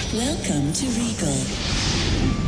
Welcome to Regal.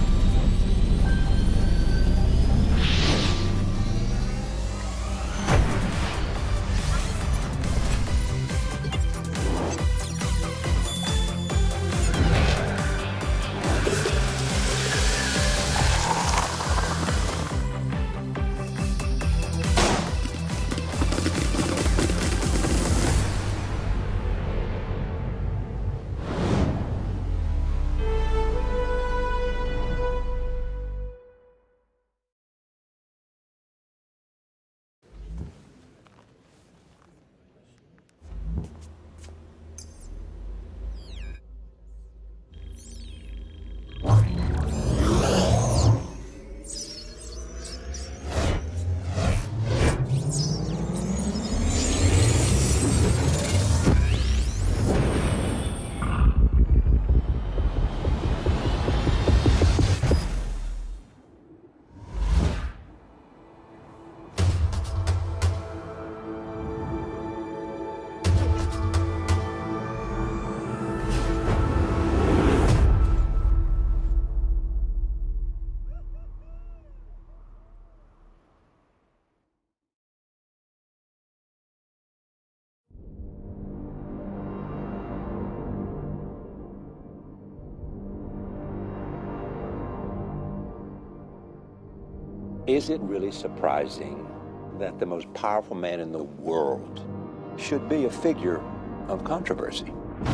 Is it really surprising that the most powerful man in the world should be a figure of controversy?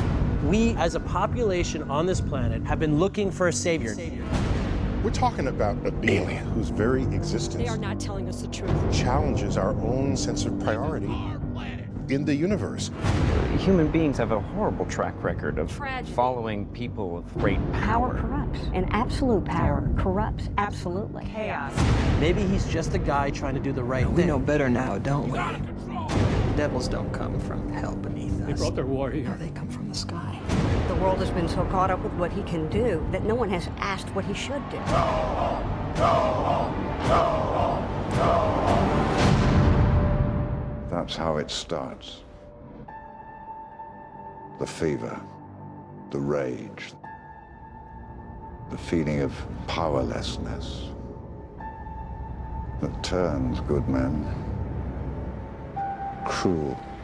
We, as a population on this planet, have been looking for a savior. We're talking about an alien whose very existence They are not telling us the truth. challenges our own sense of priority in the universe. Human beings have a horrible track record of Tragedy. following people of great Power power. corrupts, and absolute power corrupts absolutely. Chaos. Maybe he's just a guy trying to do the right We thing. know better now, don't we? Devils don't come from hell beneath us. They brought their war No, here. they come from the sky. The world has been so caught up with what he can do that no one has asked what he should do. That's how it starts. The fever, the rage, the feeling of powerlessness that turns good men cruel.